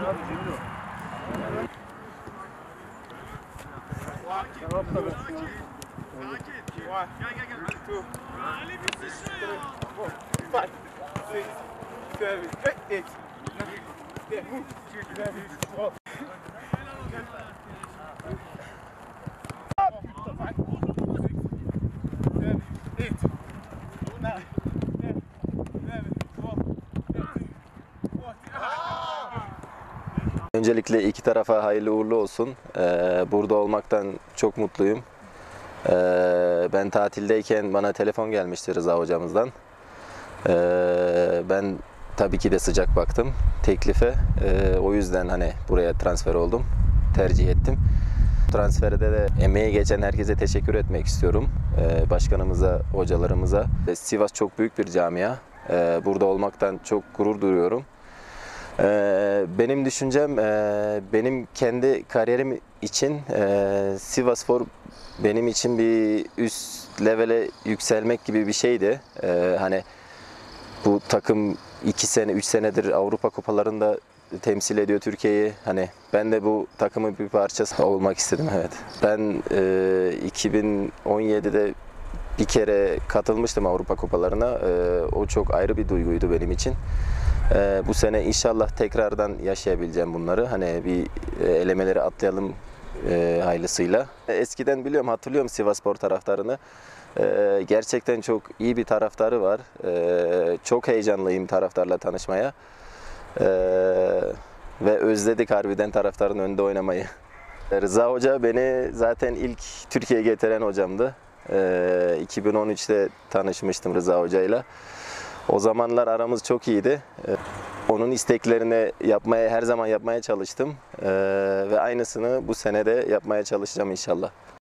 Öncelikle iki tarafa hayırlı uğurlu olsun. Burada olmaktan çok mutluyum. Ben tatildeyken bana telefon gelmişti Rıza hocamızdan. Ben tabii ki de sıcak baktım teklife. O yüzden hani buraya transfer oldum, tercih ettim. Transferde de emeği geçen herkese teşekkür etmek istiyorum. Başkanımıza, hocalarımıza. Sivas çok büyük bir camia. Burada olmaktan çok gurur duyuyorum. Benim düşüncem, benim kendi kariyerim için Sivasspor benim için bir üst levele yükselmek gibi bir şeydi. Hani bu takım 2 sene, 3 senedir Avrupa kupalarında temsil ediyor Türkiye'yi. Hani ben de bu takımın bir parçası olmak istedim, evet. Ben 2017'de bir kere katılmıştım Avrupa kupalarına. O çok ayrı bir duyguydu benim için. Bu sene inşallah tekrardan yaşayabileceğim bunları. Hani bir elemeleri atlayalım hayırlısıyla. Eskiden biliyorum, hatırlıyorum Sivasspor taraftarını. Gerçekten çok iyi bir taraftarı var. Çok heyecanlıyım taraftarla tanışmaya. Ve özledik harbiden taraftarın önünde oynamayı. Rıza Hoca beni zaten ilk Türkiye'ye getiren hocamdı. 2013'te tanışmıştım Rıza Hoca'yla. O zamanlar aramız çok iyiydi. Onun isteklerini her zaman yapmaya çalıştım. Ve aynısını bu sene de yapmaya çalışacağım inşallah.